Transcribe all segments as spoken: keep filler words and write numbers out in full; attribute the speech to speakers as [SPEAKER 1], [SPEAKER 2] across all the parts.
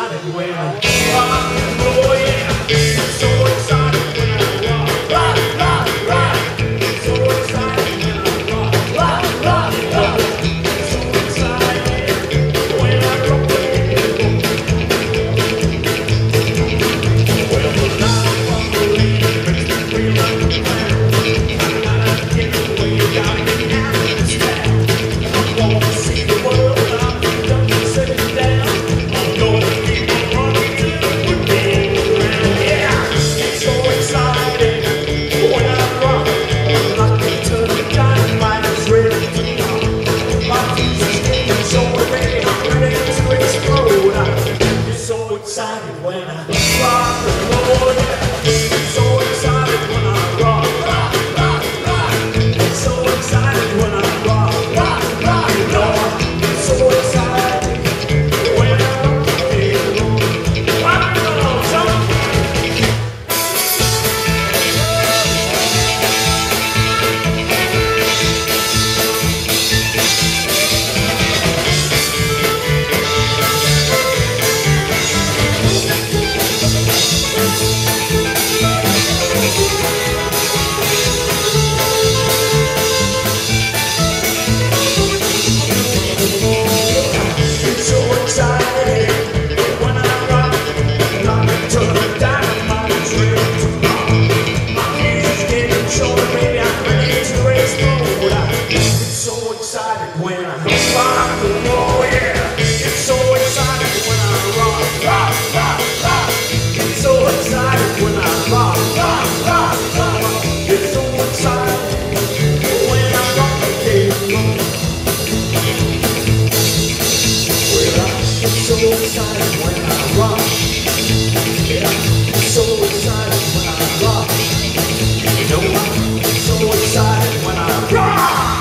[SPEAKER 1] excited when I rock and roll, yeah. I'm so excited when I rock, rock, rock, rock. I'm so excited when I rock, rock, rock, rock. I'm so excited when I rock the table. Well, the light from the lead makes me feel like a clown. I gotta get away, gotta get out of this town. I'm gonna see the world, I'm gonna set it down. I'm gonna keep on running till we're dead around. Yeah, it's so exciting when I rock. I'm lucky to the dynamite is ready to pop. My fuse is getting so ready, I'm ready to explode. I get so excited when I rock and roll, yeah. It's so excited when I rock, rock, rock, rock. It's so excited when I rock, rock, rock, rock. It's so excited when I rock the table. Rock and roll, son. It's so exciting when I rock, rock until the dynamite is ready to pop. My music's getting so ready, I'm ready to explode. I get so excited when I rock and roll, yeah. It's so exciting when I rock, rock, rock, rock. It's so exciting when I rock, rock, rock, rock. It's so exciting when I rock the table. So excited when I rock, yeah. So excited when I rock, you know I'm so excited when I rock.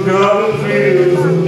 [SPEAKER 1] confused.